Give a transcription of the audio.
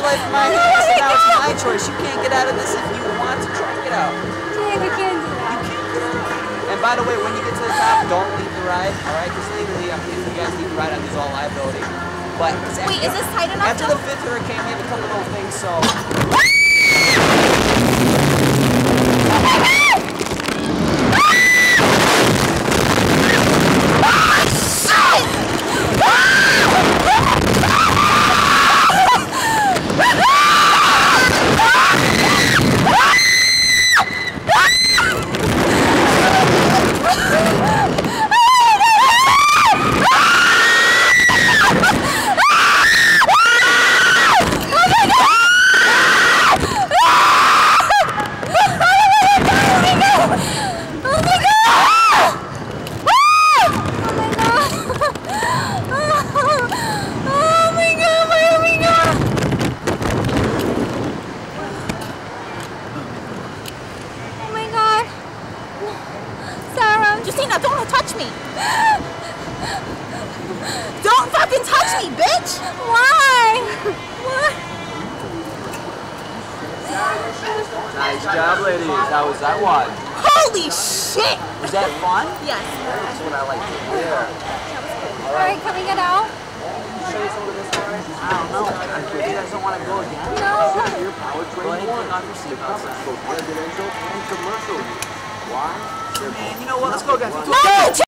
life in my hands, and now it's my choice. You can't get out of this if you want to. Try to get out. Dave, I can't do that. And by the way, when you get to the top, don't leave the ride, alright? Because legally, if you guys leave the ride, I lose all liability. But wait, is this tight enough? After the 5th hurricane, we have a couple little things, so... Justina, don't touch me! Don't fucking touch me, bitch! Why? What? Nice job, ladies. How was that one? Holy shit! Was that fun? Yes. That's what I like to hear. Alright, can we get out? I don't know. You guys don't want to go again? No. Go ahead and take off your seatbelts. Why? Man, you know what? Let's go again. No!